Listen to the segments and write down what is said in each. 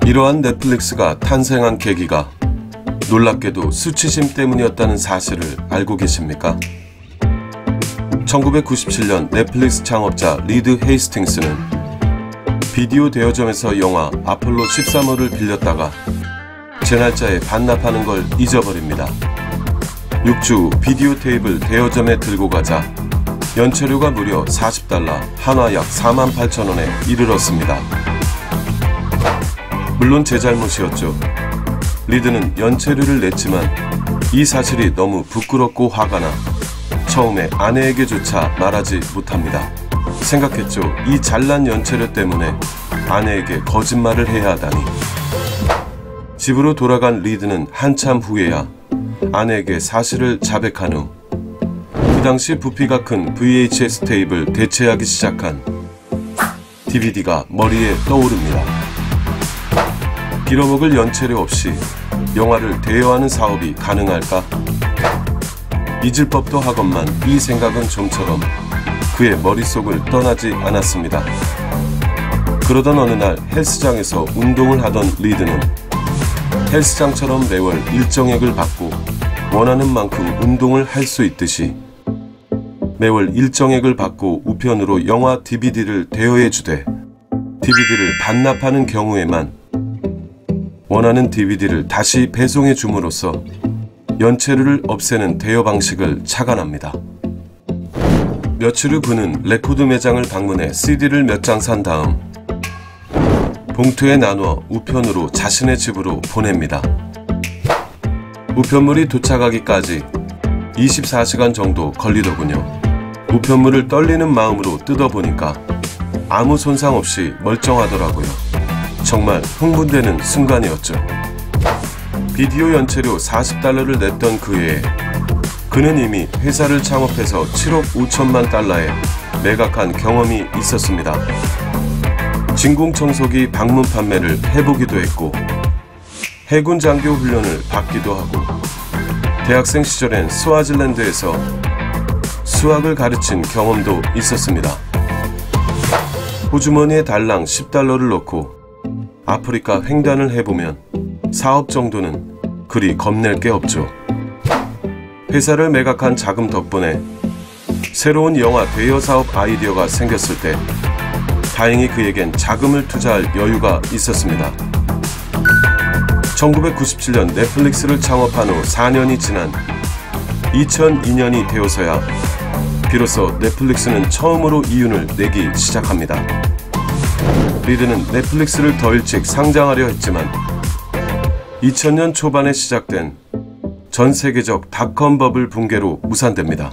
이러한 넷플릭스가 탄생한 계기가 놀랍게도 수치심 때문이었다는 사실을 알고 계십니까? 1997년 넷플릭스 창업자 리드 헤이스팅스는 비디오 대여점에서 영화 아폴로 13호를 빌렸다가 제 날짜에 반납하는 걸 잊어버립니다. 6주 후 비디오 테이프를 대여점에 들고 가자 연체료가 무려 $40, 한화 약 48,000원에 이르렀습니다. 물론 제 잘못이었죠. 리드는 연체료를 냈지만 이 사실이 너무 부끄럽고 화가 나 처음에 아내에게조차 말하지 못합니다. 생각했죠. 이 잘난 연체료 때문에 아내에게 거짓말을 해야 하다니. 집으로 돌아간 리드는 한참 후에야 아내에게 사실을 자백한 후 그 당시 부피가 큰 VHS 테이프를 대체하기 시작한 DVD가 머리에 떠오릅니다. 빌어먹을 연체료 없이 영화를 대여하는 사업이 가능할까? 잊을 법도 하건만 이 생각은 좀처럼 그의 머릿속을 떠나지 않았습니다. 그러던 어느 날 헬스장에서 운동을 하던 리드는 헬스장처럼 매월 일정액을 받고 원하는 만큼 운동을 할 수 있듯이 매월 일정액을 받고 우편으로 영화 DVD를 대여해주되 DVD를 반납하는 경우에만 원하는 DVD를 다시 배송해 줌으로써 연체료를 없애는 대여 방식을 착안합니다. 며칠 후 그는 레코드 매장을 방문해 CD를 몇 장 산 다음 봉투에 나누어 우편으로 자신의 집으로 보냅니다. 우편물이 도착하기까지 24시간 정도 걸리더군요. 우편물을 떨리는 마음으로 뜯어보니까 아무 손상 없이 멀쩡하더라고요. 정말 흥분되는 순간이었죠. 비디오 연체료 $40를 냈던 그 해에 그는 이미 회사를 창업해서 7억 5천만 달러에 매각한 경험이 있었습니다. 진공청소기 방문 판매를 해보기도 했고 해군 장교 훈련을 받기도 하고 대학생 시절엔 스와질랜드에서 수학을 가르친 경험도 있었습니다. 호주머니에 달랑 $10를 넣고 아프리카 횡단을 해보면 사업 정도는 그리 겁낼 게 없죠. 회사를 매각한 자금 덕분에 새로운 영화 대여 사업 아이디어가 생겼을 때 다행히 그에겐 자금을 투자할 여유가 있었습니다. 1997년 넷플릭스를 창업한 후 4년이 지난 2002년이 되어서야 비로소 넷플릭스는 처음으로 이윤을 내기 시작합니다. 리드는 넷플릭스를 더 일찍 상장하려 했지만 2000년 초반에 시작된 전 세계적 닷컴 버블 붕괴로 무산됩니다.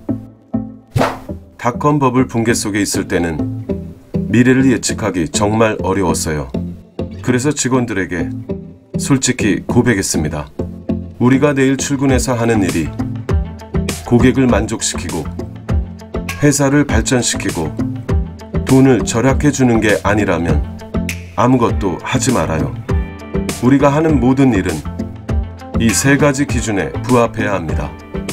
닷컴 버블 붕괴 속에 있을 때는 미래를 예측하기 정말 어려웠어요. 그래서 직원들에게 솔직히 고백했습니다. 우리가 내일 출근해서 하는 일이 고객을 만족시키고 회사를 발전시키고 돈을 절약해 주는 게 아니라면 아무것도 하지 말아요. 우리가 하는 모든 일은 이 세 가지 기준에 부합해야 합니다.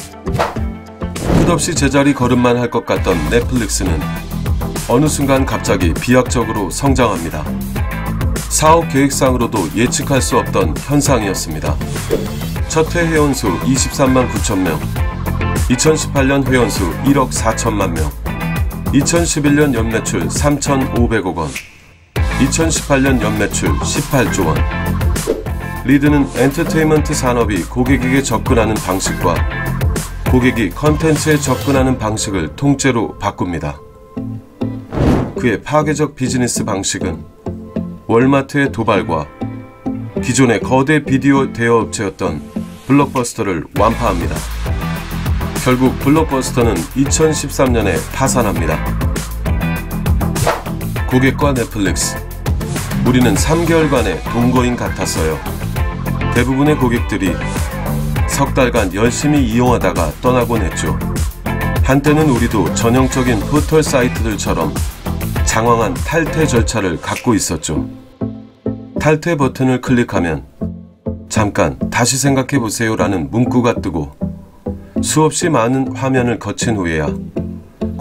끝없이 제자리 걸음만 할 것 같던 넷플릭스는 어느 순간 갑자기 비약적으로 성장합니다. 사업 계획상으로도 예측할 수 없던 현상이었습니다. 첫 해 회원수 23만 9천 명, 2018년 회원수 1억 4천만 명, 2011년 연매출 3,500억 원, 2018년 연매출 18조 원. 리드는 엔터테인먼트 산업이 고객에게 접근하는 방식과 고객이 컨텐츠에 접근하는 방식을 통째로 바꿉니다. 그의 파괴적 비즈니스 방식은 월마트의 도발과 기존의 거대 비디오 대여업체였던 블록버스터를 완파합니다. 결국 블록버스터는 2013년에 파산합니다. 고객과 넷플릭스. 우리는 3개월간의 동거인 같았어요. 대부분의 고객들이 석 달간 열심히 이용하다가 떠나곤 했죠. 한때는 우리도 전형적인 포털 사이트들처럼 장황한 탈퇴 절차를 갖고 있었죠. 탈퇴 버튼을 클릭하면 잠깐 다시 생각해보세요 라는 문구가 뜨고 수없이 많은 화면을 거친 후에야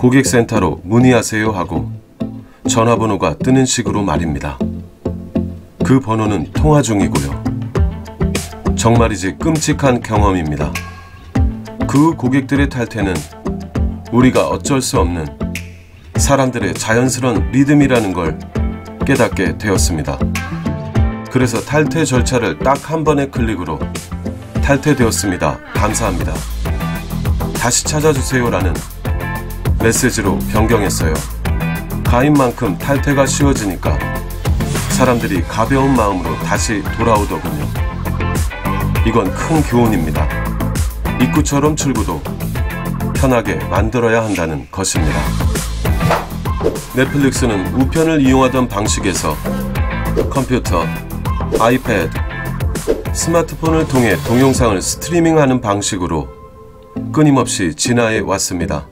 고객센터로 문의하세요 하고 전화번호가 뜨는 식으로 말입니다. 그 번호는 통화 중이고요. 정말이지 끔찍한 경험입니다. 그 고객들의 탈퇴는 우리가 어쩔 수 없는 사람들의 자연스러운 리듬이라는 걸 깨닫게 되었습니다. 그래서 탈퇴 절차를 딱 한 번의 클릭으로 탈퇴되었습니다. 감사합니다. 다시 찾아주세요라는 메시지로 변경했어요. 가입만큼 탈퇴가 쉬워지니까 사람들이 가벼운 마음으로 다시 돌아오더군요. 이건 큰 교훈입니다. 입구처럼 출구도 편하게 만들어야 한다는 것입니다. 넷플릭스는 우편을 이용하던 방식에서 컴퓨터, 아이패드, 스마트폰을 통해 동영상을 스트리밍하는 방식으로 끊임없이 진화해 왔습니다.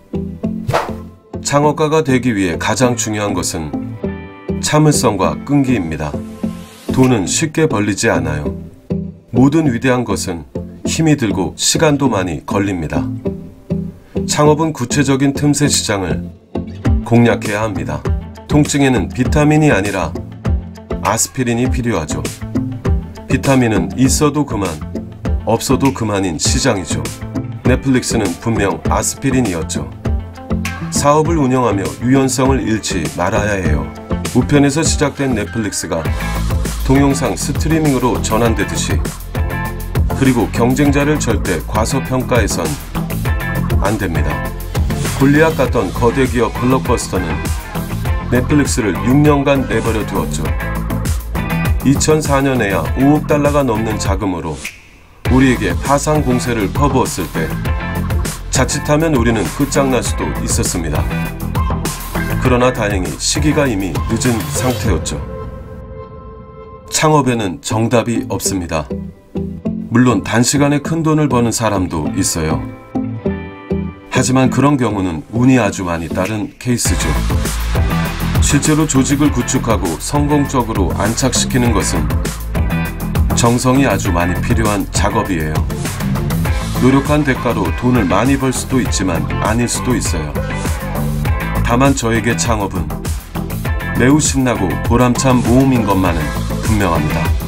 창업가가 되기 위해 가장 중요한 것은 참을성과 끈기입니다. 돈은 쉽게 벌리지 않아요. 모든 위대한 것은 힘이 들고 시간도 많이 걸립니다. 창업은 구체적인 틈새 시장을 공략해야 합니다. 통증에는 비타민이 아니라 아스피린이 필요하죠. 비타민은 있어도 그만, 없어도 그만인 시장이죠. 넷플릭스는 분명 아스피린이었죠. 사업을 운영하며 유연성을 잃지 말아야 해요. 우편에서 시작된 넷플릭스가 동영상 스트리밍으로 전환되듯이, 그리고 경쟁자를 절대 과소평가해선 안 됩니다. 골리앗 같던 거대 기업 블록버스터는 넷플릭스를 6년간 내버려 두었죠. 2004년에야 5억 달러가 넘는 자금으로 우리에게 파상 공세를 퍼부었을 때 자칫하면 우리는 끝장날 수도 있었습니다. 그러나 다행히 시기가 이미 늦은 상태였죠. 창업에는 정답이 없습니다. 물론 단시간에 큰 돈을 버는 사람도 있어요. 하지만 그런 경우는 운이 아주 많이 따른 케이스죠. 실제로 조직을 구축하고 성공적으로 안착시키는 것은 정성이 아주 많이 필요한 작업이에요. 노력한 대가로 돈을 많이 벌 수도 있지만 아닐 수도 있어요. 다만 저에게 창업은 매우 신나고 보람찬 모험인 것만은 분명합니다.